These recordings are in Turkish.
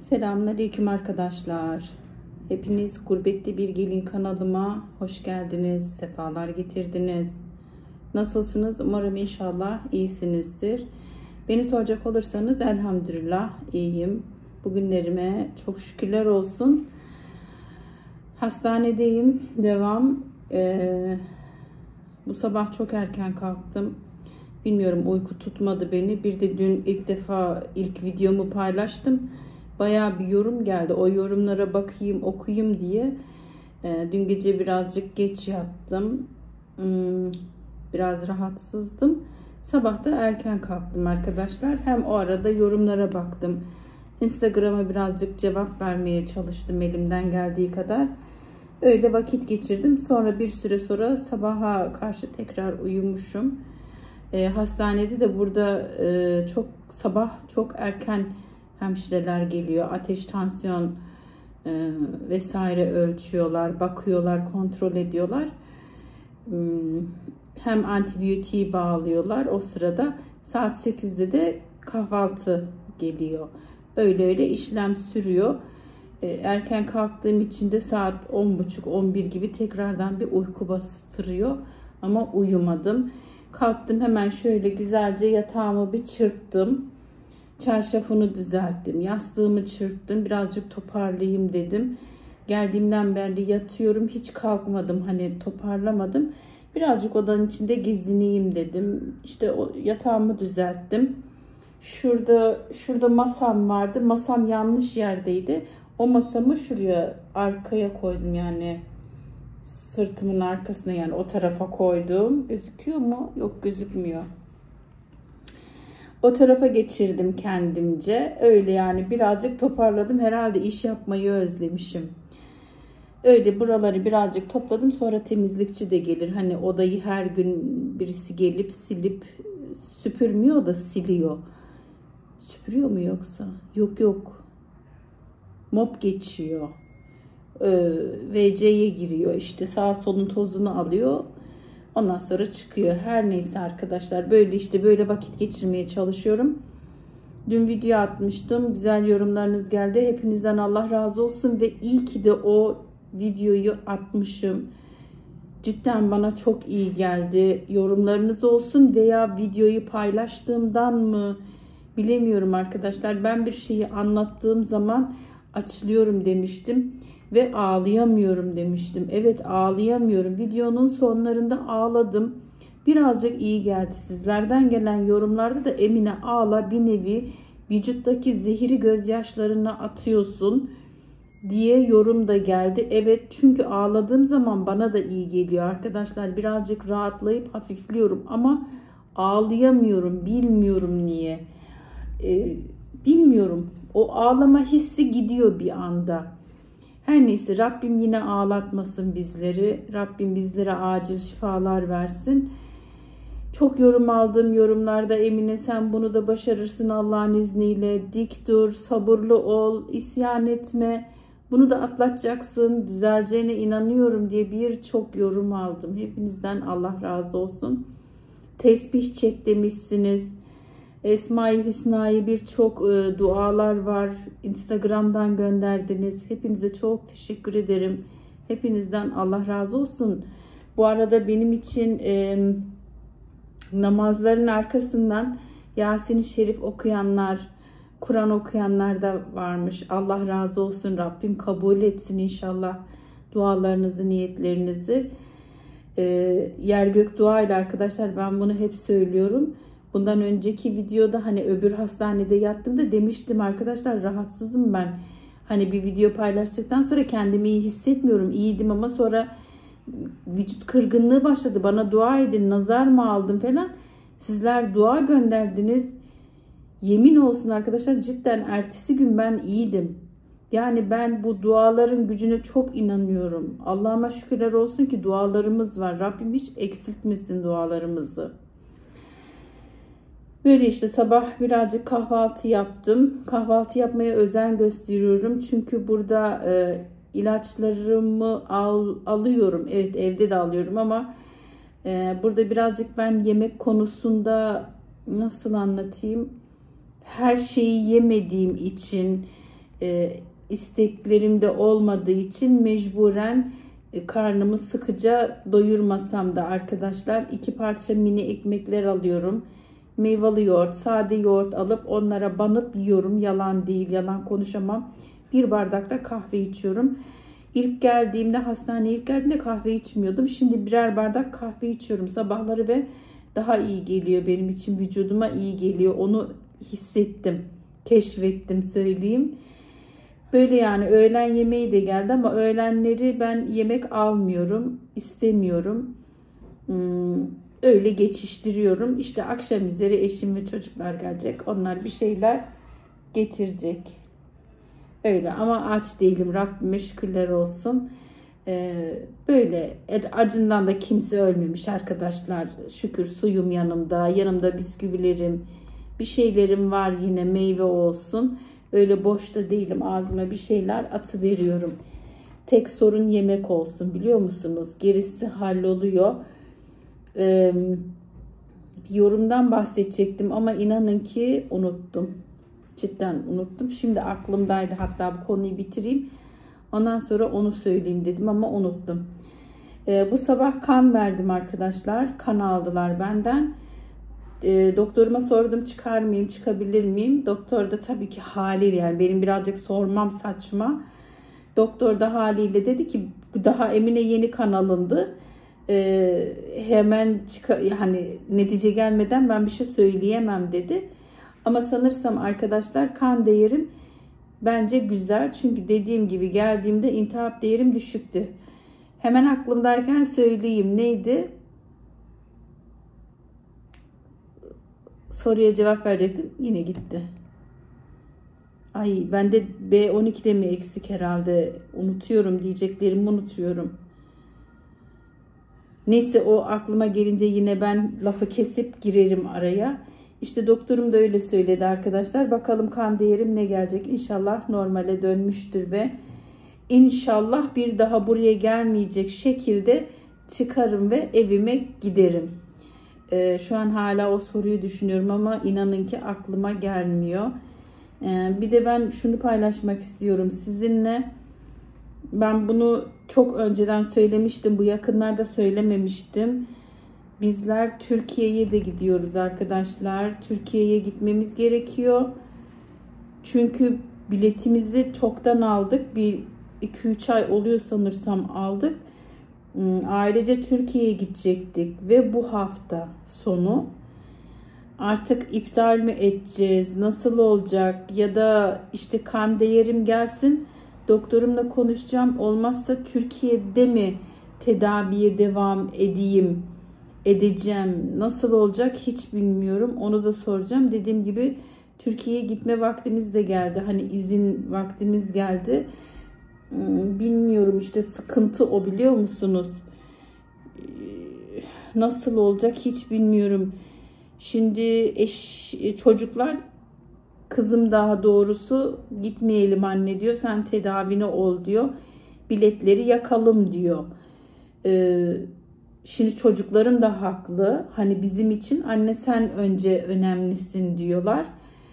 Selamünaleyküm arkadaşlar. Hepiniz Gurbetli Bir Gelin kanalıma hoş geldiniz. Sefalar getirdiniz. Nasılsınız? Umarım inşallah iyisinizdir. Beni soracak olursanız elhamdülillah iyiyim. Bugünlerime çok şükürler olsun. Hastanedeyim. Devam. Bu sabah çok erken kalktım. Bilmiyorum, uyku tutmadı beni. Bir de dün ilk defa ilk videomu paylaştım. Bayağı bir yorum geldi. O yorumlara bakayım, okuyayım diye. Dün gece birazcık geç yattım. Biraz rahatsızdım. Sabah da erken kalktım arkadaşlar. Hem o arada yorumlara baktım. Instagram'a birazcık cevap vermeye çalıştım elimden geldiği kadar. Öyle vakit geçirdim. Sonra bir süre sonra sabaha karşı tekrar uyumuşum. Hastanede de burada sabah çok erken hemşireler geliyor. Ateş, tansiyon vesaire ölçüyorlar, bakıyorlar, kontrol ediyorlar. Hem antibiyotiği bağlıyorlar. O sırada saat 8'de de kahvaltı geliyor. Öyle işlem sürüyor. Erken kalktığım için de saat 10.30-11 gibi tekrardan bir uyku bastırıyor. Ama uyumadım. Kalktım, hemen şöyle güzelce yatağımı bir çırptım. Çarşafını düzelttim. Yastığımı çırptım. Birazcık toparlayayım dedim. Geldiğimden beri yatıyorum. Hiç kalkmadım. Hani toparlamadım. Birazcık odanın içinde gezineyim dedim. İşte o yatağımı düzelttim. Şurada masam vardı. Masam yanlış yerdeydi. O masamı şuraya arkaya koydum, yani sırtımın arkasına, yani o tarafa koydum. Gözüküyor mu? Yok, gözükmüyor. O tarafa geçirdim kendimce. Öyle yani birazcık toparladım. Herhalde iş yapmayı özlemişim. Öyle buraları birazcık topladım. Sonra temizlikçi de gelir. Hani odayı her gün birisi gelip silip süpürmüyor da siliyor. Süpürüyor mu yoksa? Yok. Mop geçiyor. WC'ye giriyor. İşte sağ solun tozunu alıyor. Ondan sonra çıkıyor. Her neyse arkadaşlar, böyle vakit geçirmeye çalışıyorum. Dün video atmıştım. Güzel yorumlarınız geldi. Hepinizden Allah razı olsun ve iyi ki de o videoyu atmışım. Cidden bana çok iyi geldi. Yorumlarınız olsun veya videoyu paylaştığımdan mı bilemiyorum arkadaşlar. Ben bir şeyi anlattığım zaman açılıyorum demiştim. Ve ağlayamıyorum demiştim. Evet, ağlayamıyorum. Videonun sonlarında ağladım. Birazcık iyi geldi. Sizlerden gelen yorumlarda da Emine ağla, bir nevi vücuttaki zehiri gözyaşlarına atıyorsun diye yorum da geldi. Evet, çünkü ağladığım zaman bana da iyi geliyor arkadaşlar. Birazcık rahatlayıp hafifliyorum ama ağlayamıyorum. Bilmiyorum niye. Bilmiyorum. O ağlama hissi gidiyor bir anda. Her neyse, Rabbim yine ağlatmasın bizleri. Rabbim bizlere acil şifalar versin. Çok yorum aldığım yorumlarda Emine sen bunu da başarırsın Allah'ın izniyle. Dik dur, sabırlı ol, isyan etme. Bunu da atlatacaksın, düzeleceğine inanıyorum diye birçok yorum aldım. Hepinizden Allah razı olsun. Tesbih çek demişsiniz. Esma-i Hüsna'yı birçok dualar var. Instagram'dan gönderdiniz. Hepinize çok teşekkür ederim. Hepinizden Allah razı olsun. Bu arada benim için namazların arkasından Yasin-i Şerif okuyanlar, Kur'an okuyanlar da varmış. Allah razı olsun. Rabbim kabul etsin inşallah dualarınızı, niyetlerinizi. Yer gök dua ile arkadaşlar, ben bunu hep söylüyorum. Bundan önceki videoda hani öbür hastanede yattığımda demiştim arkadaşlar, rahatsızım ben. Hani bir video paylaştıktan sonra kendimi iyi hissetmiyorum. İyiydim ama sonra vücut kırgınlığı başladı. Bana dua edin, nazar mı aldım falan. Sizler dua gönderdiniz. Yemin olsun arkadaşlar, cidden ertesi gün ben iyiydim. Yani ben bu duaların gücüne çok inanıyorum. Allah'ıma şükürler olsun ki dualarımız var. Rabbim hiç eksiltmesin dualarımızı. Böyle işte sabah birazcık kahvaltı yaptım. Kahvaltı yapmaya özen gösteriyorum. Çünkü burada ilaçlarımı alıyorum. Evet, evde de alıyorum ama burada birazcık ben yemek konusunda nasıl anlatayım? Her şeyi yemediğim için isteklerim de olmadığı için mecburen karnımı sıkıca doyurmasam da arkadaşlar 2 parça mini ekmekler alıyorum. Meyveli yoğurt, sade yoğurt alıp onlara banıp yiyorum. Yalan değil, yalan konuşamam. 1 bardak da kahve içiyorum. Hastaneye ilk geldiğimde kahve içmiyordum. Şimdi birer bardak kahve içiyorum sabahları ve daha iyi geliyor benim için. Vücuduma iyi geliyor. Onu hissettim, keşfettim söyleyeyim. Böyle yani öğlen yemeği de geldi ama öğlenleri ben yemek almıyorum, istemiyorum. Öyle geçiştiriyorum. İşte akşam üzeri eşim ve çocuklar gelecek. Onlar bir şeyler getirecek. Öyle ama aç değilim. Rabbime şükürler olsun. Böyle acından da kimse ölmemiş arkadaşlar. Şükür suyum yanımda. Yanımda bisküvilerim, bir şeylerim var yine meyve olsun. Öyle boşta değilim. Ağzıma bir şeyler atıveriyorum. Tek sorun yemek olsun biliyor musunuz? Gerisi halloluyor. Bir yorumdan bahsedecektim ama inanın ki unuttum. Cidden unuttum. Şimdi aklımdaydı. Hatta bu konuyu bitireyim. Ondan sonra onu söyleyeyim dedim ama unuttum. Bu sabah kan verdim arkadaşlar. Kan aldılar benden. Doktoruma sordum çıkar mıyım, çıkabilir miyim? Doktor da tabii ki haliyle yani benim birazcık sormam saçma. Doktor da haliyle dedi ki daha Emine yeni kan alındı. Hemen hani netice gelmeden ben bir şey söyleyemem dedi. Ama sanırsam arkadaşlar kan değerim bence güzel. Çünkü dediğim gibi geldiğimde iltihap değerim düşüktü. Hemen aklımdayken söyleyeyim. Neydi? Soruya cevap verecektim. Yine gitti. Ay bende B12'de mi eksik herhalde? Unutuyorum diyeceklerimi unutuyorum. Neyse o aklıma gelince yine ben lafı kesip girerim araya. İşte doktorum da öyle söyledi arkadaşlar. Bakalım kan değerim ne gelecek? İnşallah normale dönmüştür ve inşallah bir daha buraya gelmeyecek şekilde çıkarım ve evime giderim. Şu an hala o soruyu düşünüyorum ama inanın ki aklıma gelmiyor. Bir de ben şunu paylaşmak istiyorum sizinle. Ben bunu çok önceden söylemiştim. Bu yakınlarda söylememiştim. Bizler Türkiye'ye de gidiyoruz arkadaşlar. Türkiye'ye gitmemiz gerekiyor. Çünkü biletimizi çoktan aldık. Bir 2-3 ay oluyor sanırsam aldık. Ailece Türkiye'ye gidecektik ve bu hafta sonu artık iptal mi edeceğiz, nasıl olacak ya da işte kan değerim gelsin, doktorumla konuşacağım, olmazsa Türkiye'de mi tedaviye devam edeceğim, nasıl olacak hiç bilmiyorum, onu da soracağım. Dediğim gibi Türkiye'ye gitme vaktimiz de geldi, hani izin vaktimiz geldi. Bilmiyorum işte sıkıntı o biliyor musunuz? Nasıl olacak hiç bilmiyorum. Şimdi çocuklar, kızım daha doğrusu gitmeyelim anne diyor. Sen tedavine ol diyor. Biletleri yakalım diyor. Şimdi çocuklarım da haklı. Hani bizim için anne sen önce önemlisin diyorlar.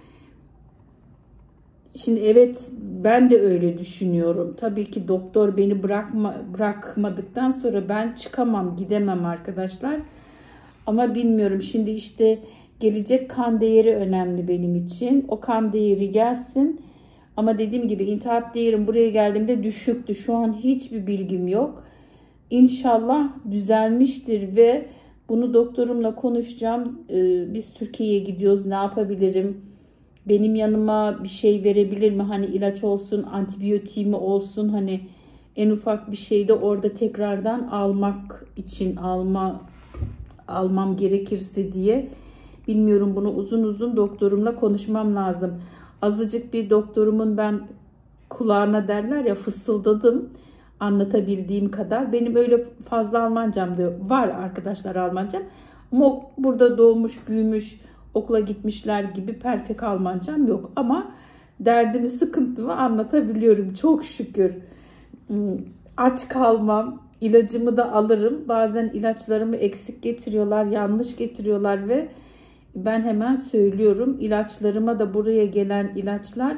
Şimdi evet ben de öyle düşünüyorum. Tabii ki doktor beni bırakmadıktan sonra ben çıkamam, gidemem arkadaşlar. Ama bilmiyorum şimdi işte gelecek kan değeri önemli benim için. O kan değeri gelsin. Ama dediğim gibi iltihap değerim buraya geldiğimde düşüktü. Şu an hiçbir bilgim yok. İnşallah düzelmiştir ve bunu doktorumla konuşacağım. Biz Türkiye'ye gidiyoruz. Ne yapabilirim? Benim yanıma bir şey verebilir mi? Hani ilaç olsun, antibiyotiğimi olsun. Hani en ufak bir şey de orada tekrardan almak için almam gerekirse diye. Bilmiyorum, bunu uzun uzun doktorumla konuşmam lazım. Azıcık bir doktorumun ben kulağına derler ya fısıldadım. Anlatabildiğim kadar. Benim öyle fazla Almancam da var arkadaşlar, Almancam. Ama burada doğmuş, büyümüş, okula gitmişler gibi perfect Almancam yok. Ama derdimi, sıkıntımı anlatabiliyorum çok şükür. Aç kalmam. İlacımı da alırım. Bazen ilaçlarımı eksik getiriyorlar, yanlış getiriyorlar ve ben hemen söylüyorum. İlaçlarıma da buraya gelen ilaçlar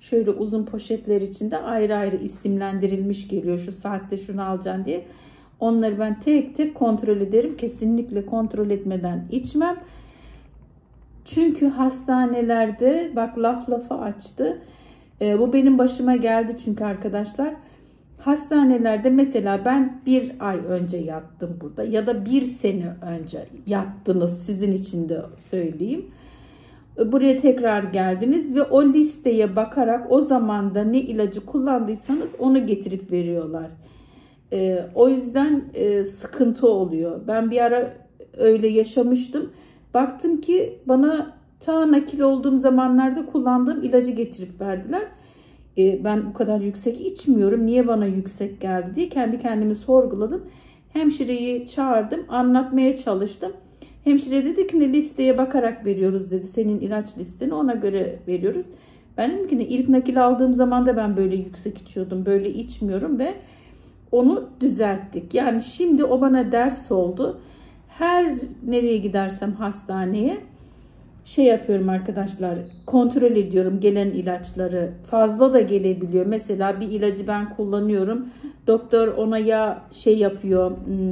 şöyle uzun poşetler içinde ayrı ayrı isimlendirilmiş geliyor. Şu saatte şunu alacaksın diye. Onları ben tek tek kontrol ederim. Kesinlikle kontrol etmeden içmem. Çünkü hastanelerde bak lafı açtı. Bu benim başıma geldi çünkü arkadaşlar. Hastanelerde mesela ben bir ay önce yattım burada ya da bir sene önce yattınız, sizin için de söyleyeyim. Buraya tekrar geldiniz ve o listeye bakarak o zamanda ne ilacı kullandıysanız onu getirip veriyorlar. O yüzden sıkıntı oluyor. Ben bir ara öyle yaşamıştım. Baktım ki bana ta nakil olduğum zamanlarda kullandığım ilacı getirip verdiler. Ben bu kadar yüksek içmiyorum. Niye bana yüksek geldi diye kendi kendimi sorguladım. Hemşireyi çağırdım. Anlatmaya çalıştım. Hemşire dedi ki listeye bakarak veriyoruz dedi. Senin ilaç listeni ona göre veriyoruz. Ben dedim ki ilk nakil aldığım zaman da ben böyle yüksek içiyordum. Böyle içmiyorum ve onu düzelttik. Yani şimdi o bana ders oldu. Her nereye gidersem hastaneye şey yapıyorum arkadaşlar, kontrol ediyorum gelen ilaçları. Fazla da gelebiliyor. Mesela bir ilacı ben kullanıyorum. Doktor ona ya şey yapıyor.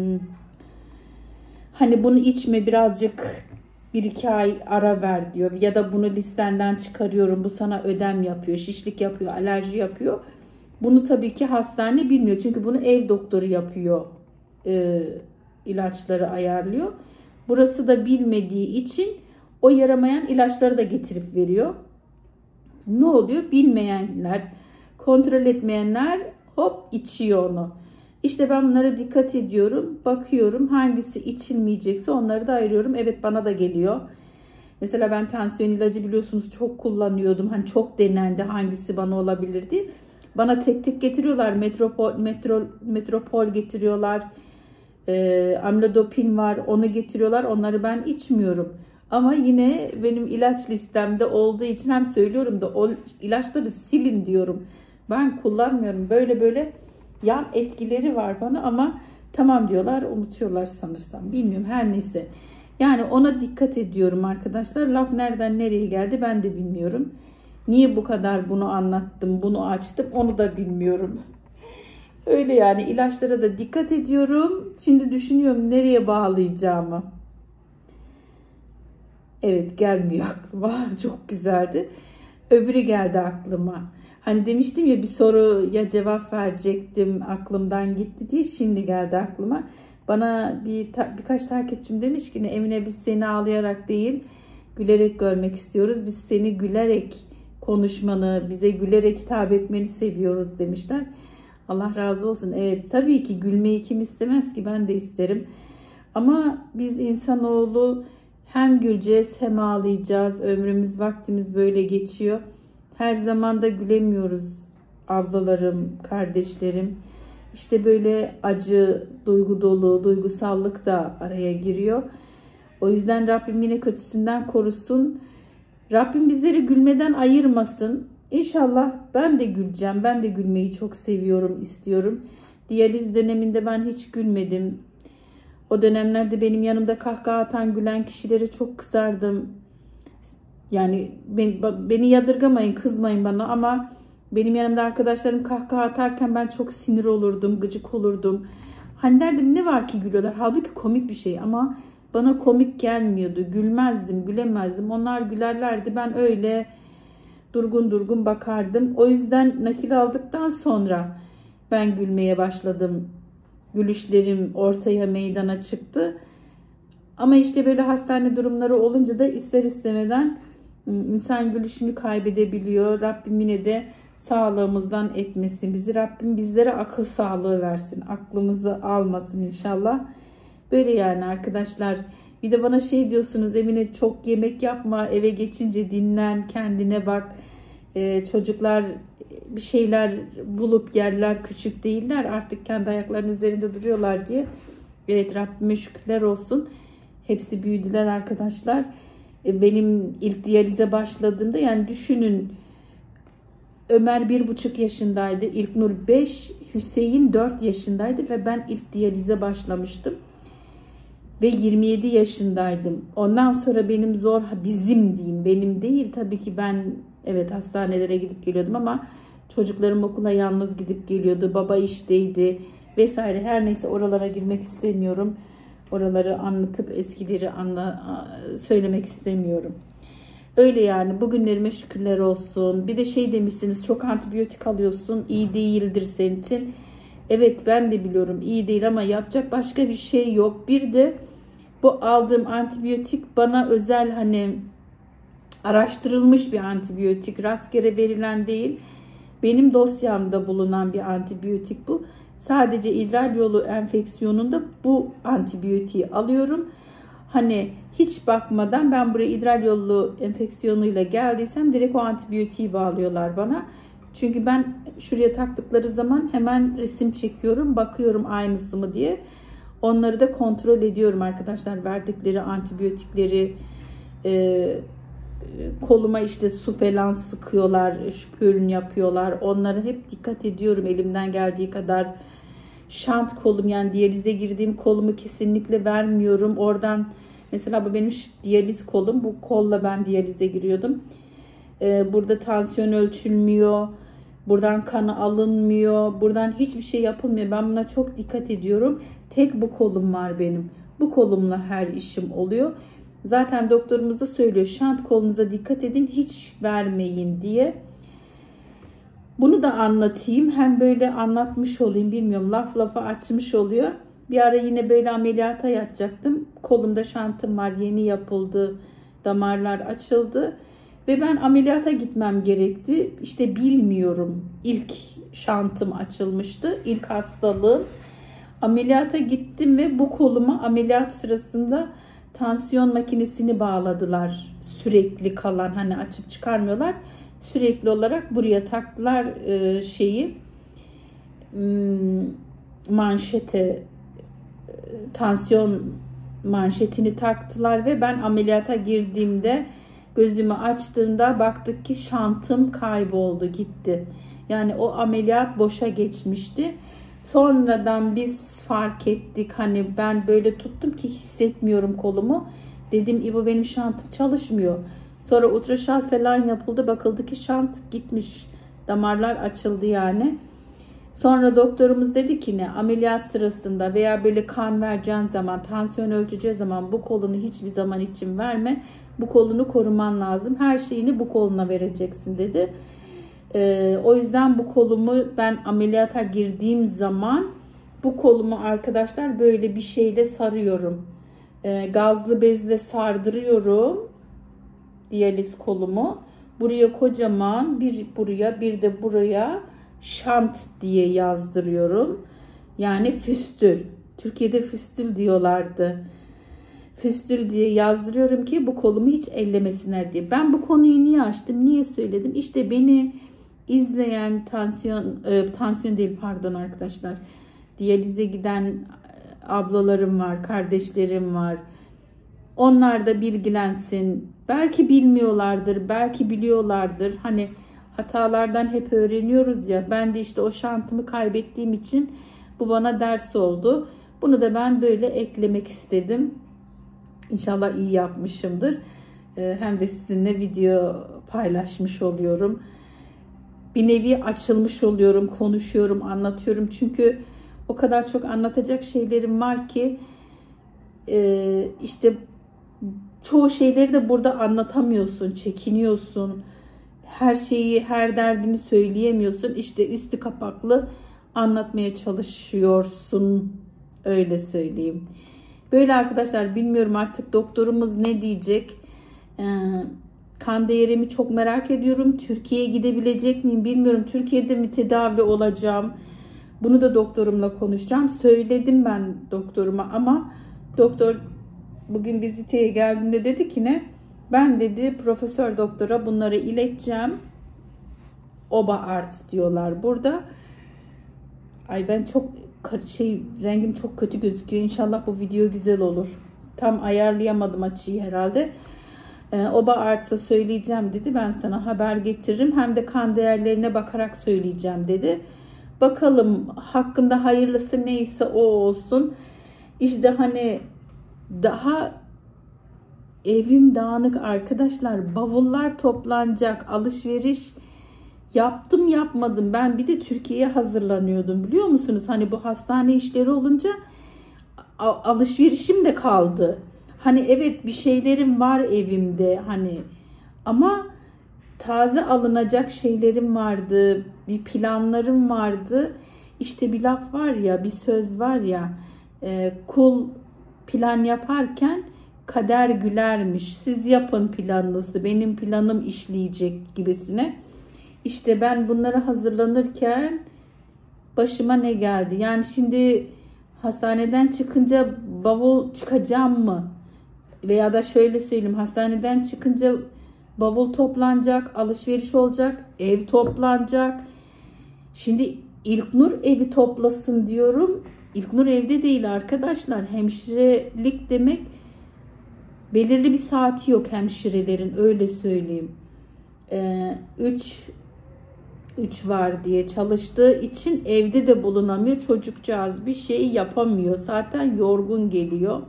Hani bunu içme, birazcık 1-2 ay ara ver diyor. Ya da bunu listenden çıkarıyorum. Bu sana ödem yapıyor, şişlik yapıyor, alerji yapıyor. Bunu tabii ki hastane bilmiyor. Çünkü bunu ev doktoru yapıyor. İlaçları ayarlıyor. Burası da bilmediği için o yaramayan ilaçları da getirip veriyor. Ne oluyor? Bilmeyenler, kontrol etmeyenler hop içiyor onu. İşte ben bunlara dikkat ediyorum. Bakıyorum hangisi içilmeyecekse onları da ayırıyorum. Evet, bana da geliyor. Mesela ben tansiyon ilacı biliyorsunuz çok kullanıyordum. Hani çok denendi hangisi bana olabilirdi. Bana tek tek getiriyorlar. Metropol getiriyorlar. Amlodipin var. Onu getiriyorlar. Onları ben içmiyorum. Ama yine benim ilaç listemde olduğu için hem söylüyorum da o ilaçları silin diyorum. Ben kullanmıyorum. Böyle yan etkileri var bana ama tamam diyorlar, unutuyorlar sanırsam. Bilmiyorum, her neyse. Yani ona dikkat ediyorum arkadaşlar. Laf nereden nereye geldi ben de bilmiyorum. Niye bu kadar bunu anlattım, bunu açtım onu da bilmiyorum. Öyle yani, ilaçlara da dikkat ediyorum. Şimdi düşünüyorum nereye bağlayacağımı. Evet, gelmiyor aklıma. Çok güzeldi. Öbürü geldi aklıma. Hani demiştim ya bir soruya cevap verecektim, aklımdan gitti diye, şimdi geldi aklıma. Bana birkaç takipçim demiş ki Emine, biz seni ağlayarak değil gülerek görmek istiyoruz. Biz seni gülerek konuşmanı, bize gülerek hitap etmeni seviyoruz demişler. Allah razı olsun. Evet, tabii ki gülmeyi kim istemez ki, ben de isterim. Ama biz insanoğlu hem güleceğiz hem ağlayacağız. Ömrümüz, vaktimiz böyle geçiyor. Her zaman da gülemiyoruz ablalarım, kardeşlerim. İşte böyle acı, duygu dolu, duygusallık da araya giriyor. O yüzden Rabbim yine kötüsünden korusun. Rabbim bizleri gülmeden ayırmasın. İnşallah ben de güleceğim. Ben de gülmeyi çok seviyorum, istiyorum. Diyaliz döneminde ben hiç gülmedim. O dönemlerde benim yanımda kahkaha atan, gülen kişilere çok kızardım. Yani beni yadırgamayın, kızmayın bana ama benim yanımda arkadaşlarım kahkaha atarken ben çok sinir olurdum, gıcık olurdum. Hani derdim ne var ki gülüyorlar? Halbuki komik bir şey ama bana komik gelmiyordu. Gülmezdim, gülemezdim. Onlar gülerlerdi. Ben öyle durgun durgun bakardım. O yüzden nakil aldıktan sonra ben gülmeye başladım. Gülüşlerim ortaya, meydana çıktı. Ama işte böyle hastane durumları olunca da ister istemeden insan gülüşünü kaybedebiliyor. Rabbim yine de sağlığımızdan etmesin bizi. Rabbim bizlere akıl sağlığı versin. Aklımızı almasın inşallah. Böyle yani arkadaşlar. Bir de bana şey diyorsunuz, Emine çok yemek yapma, eve geçince dinlen, kendine bak. Çocuklar bir şeyler bulup yerler, küçük değiller, artık kendi ayaklarının üzerinde duruyorlar diye. Evet, Rabbime şükürler olsun. Hepsi büyüdüler arkadaşlar. Benim ilk diyalize başladığımda, yani düşünün, Ömer 1,5 yaşındaydı. İlknur 5, Hüseyin 4 yaşındaydı ve ben ilk diyalize başlamıştım. Ve 27 yaşındaydım. Ondan sonra benim bizim diyeyim, benim değil tabii ki, ben Evet, hastanelere gidip geliyordum ama çocuklarım okula yalnız gidip geliyordu. Baba işteydi vesaire. Her neyse, oralara girmek istemiyorum. Oraları anlatıp eskileri söylemek istemiyorum. Öyle yani, bugünlerime şükürler olsun. Bir de şey demişsiniz, çok antibiyotik alıyorsun, iyi değildir senin için. Evet, ben de biliyorum iyi değil ama yapacak başka bir şey yok. Bir de bu aldığım antibiyotik bana özel, hani araştırılmış bir antibiyotik, rastgele verilen değil. Benim dosyamda bulunan bir antibiyotik bu. Sadece idrar yolu enfeksiyonunda bu antibiyotiği alıyorum. Hani hiç bakmadan ben buraya idrar yolu enfeksiyonuyla geldiysem direkt o antibiyotiği bağlıyorlar bana. Çünkü ben şuraya taktıkları zaman hemen resim çekiyorum, bakıyorum aynısı mı diye. Onları da kontrol ediyorum arkadaşlar. Verdikleri antibiyotikleri, koluma işte su falan sıkıyorlar, şpülün yapıyorlar. Onlara hep dikkat ediyorum elimden geldiği kadar. Şant kolum, yani diyalize girdiğim kolumu kesinlikle vermiyorum. Oradan mesela bu benim diyaliz kolum. Bu kolla ben diyalize giriyordum. Burada tansiyon ölçülmüyor. Buradan kanı alınmıyor. Buradan hiçbir şey yapılmıyor. Ben buna çok dikkat ediyorum. Tek bu kolum var benim. Bu kolumla her işim oluyor. Zaten doktorumuz da söylüyor, şant kolunuza dikkat edin, hiç vermeyin diye. Bunu da anlatayım. Hem böyle anlatmış olayım, bilmiyorum, laf lafa açmış oluyor. Bir ara yine böyle ameliyata yatacaktım. Kolumda şantım var, yeni yapıldı. Damarlar açıldı. Ve ben ameliyata gitmem gerekti. İşte bilmiyorum. İlk şantım açılmıştı. İlk hastalığım. Ameliyata gittim ve bu koluma ameliyat sırasında tansiyon makinesini bağladılar. Sürekli kalan, hani açıp çıkarmıyorlar. Sürekli olarak buraya taktılar manşete, tansiyon manşetini taktılar ve ben ameliyata girdiğimde, gözümü açtığımda baktık ki şantım kayboldu, gitti. Yani o ameliyat boşa geçmişti. Sonradan biz fark ettik, hani ben böyle tuttum ki hissetmiyorum kolumu. Dedim İbo, benim şantım çalışmıyor. Sonra ultraşal falan yapıldı, bakıldı ki şant gitmiş. Damarlar açıldı yani. Sonra doktorumuz dedi ki ne, ameliyat sırasında veya böyle kan vereceğin zaman, tansiyon ölçeceği zaman bu kolunu hiçbir zaman için verme. Bu kolunu koruman lazım. Her şeyini bu koluna vereceksin dedi. O yüzden bu kolumu ben ameliyata girdiğim zaman bu kolumu arkadaşlar böyle bir şeyle sarıyorum. Gazlı bezle sardırıyorum diyaliz kolumu. Buraya kocaman, bir buraya bir de buraya şant diye yazdırıyorum. Yani füstül. Türkiye'de füstül diyorlardı. Füstül diye yazdırıyorum ki bu kolumu hiç ellemesinler diye. Ben bu konuyu niye açtım, niye söyledim? İşte beni izleyen tansiyon değil pardon arkadaşlar, diyalize giden ablalarım var, kardeşlerim var. Onlar da bilgilensin. Belki bilmiyorlardır, belki biliyorlardır. Hani hatalardan hep öğreniyoruz ya. Ben de işte o şantımı kaybettiğim için bu bana ders oldu. Bunu da ben böyle eklemek istedim. İnşallah iyi yapmışımdır. Hem de sizinle video paylaşmış oluyorum. Bir nevi açılmış oluyorum, konuşuyorum, anlatıyorum. Çünkü o kadar çok anlatacak şeylerim var ki işte çoğu şeyleri de burada anlatamıyorsun, çekiniyorsun. Her şeyi, her derdini söyleyemiyorsun. İşte üstü kapaklı anlatmaya çalışıyorsun. Öyle söyleyeyim. Böyle arkadaşlar, bilmiyorum artık doktorumuz ne diyecek. Kan değerimi çok merak ediyorum. Türkiye'ye gidebilecek miyim bilmiyorum. Türkiye'de mi tedavi olacağım? Bunu da doktorumla konuşacağım. Söyledim ben doktoruma ama doktor bugün viziteye geldiğinde dedi ki ne? Ben dedi profesör doktora bunları ileteceğim. Oba art diyorlar burada. Ay ben çok rengim çok kötü gözüküyor. İnşallah bu video güzel olur. Tam ayarlayamadım açıyı herhalde. Oba artsa söyleyeceğim dedi. Ben sana haber getiririm. Hem de kan değerlerine bakarak söyleyeceğim dedi. Bakalım, hakkında hayırlısı neyse o olsun. İşte hani daha Evim dağınık arkadaşlar. Bavullar toplanacak. Alışveriş yaptım yapmadım. Ben bir de Türkiye'ye hazırlanıyordum. Biliyor musunuz? Hani bu hastane işleri olunca alışverişim de kaldı. Hani evet bir şeylerim var evimde hani ama taze alınacak şeylerim vardı. Bir planlarım vardı. İşte bir laf var ya, bir söz var ya, kul plan yaparken kader gülermiş. Siz yapın planınızı, benim planım işleyecek gibisine. İşte ben bunlara hazırlanırken başıma ne geldi? Yani şimdi hastaneden çıkınca bavul çıkacağım mı? Veya da şöyle söyleyeyim, hastaneden çıkınca bavul toplanacak, alışveriş olacak, ev toplanacak. Şimdi İlknur evi toplasın diyorum. İlknur evde değil arkadaşlar. Hemşirelik demek belirli bir saati yok hemşirelerin, öyle söyleyeyim. 3 var diye çalıştığı için evde de bulunamıyor. Çocukcağız bir şey yapamıyor. Zaten yorgun geliyor.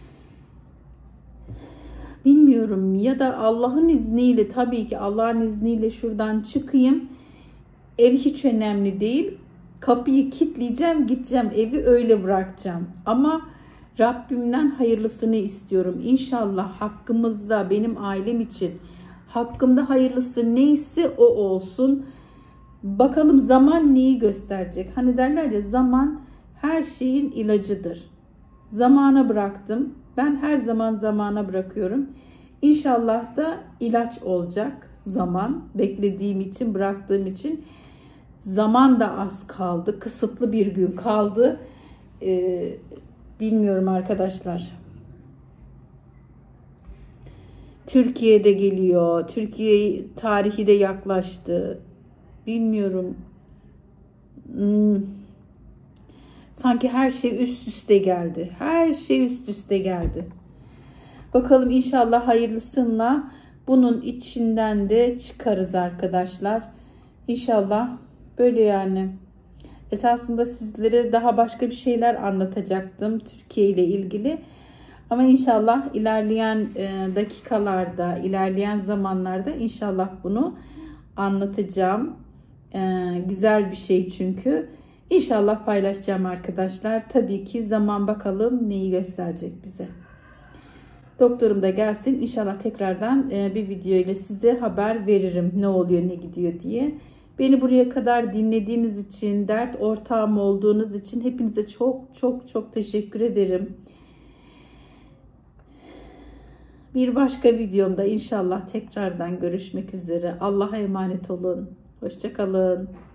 Bilmiyorum, ya da Allah'ın izniyle, tabii ki Allah'ın izniyle şuradan çıkayım. Ev hiç önemli değil. Kapıyı kilitleyeceğim, gideceğim, evi öyle bırakacağım. Ama Rabbimden hayırlısını istiyorum. İnşallah hakkımızda, benim ailem için hakkımda hayırlısı neyse o olsun. Bakalım zaman neyi gösterecek? Hani derler ya, zaman her şeyin ilacıdır. Zamana bıraktım. Ben her zaman zamana bırakıyorum. İnşallah da ilaç olacak zaman. Beklediğim için, bıraktığım için. Zaman da az kaldı. Kısıtlı bir gün kaldı. Bilmiyorum arkadaşlar. Türkiye'de geliyor. Türkiye tarihi de yaklaştı. Bilmiyorum. Sanki her şey üst üste geldi. Her şey üst üste geldi. Bakalım inşallah hayırlısıyla bunun içinden de çıkarız arkadaşlar. İnşallah böyle yani. Esasında sizlere daha başka bir şeyler anlatacaktım Türkiye ile ilgili. Ama inşallah ilerleyen dakikalarda, ilerleyen zamanlarda inşallah bunu anlatacağım. Güzel bir şey çünkü. İnşallah paylaşacağım arkadaşlar. Tabii ki zaman bakalım neyi gösterecek bize. Doktorum da gelsin. İnşallah tekrardan bir video ile size haber veririm ne oluyor ne gidiyor diye. Beni buraya kadar dinlediğiniz için, dert ortağım olduğunuz için hepinize çok çok çok teşekkür ederim. Bir başka videomda inşallah tekrardan görüşmek üzere. Allah'a emanet olun. Hoşça kalın.